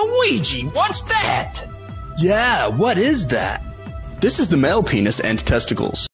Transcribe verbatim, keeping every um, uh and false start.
Luigi, what's that? Yeah, what is that? This is the male penis and testicles.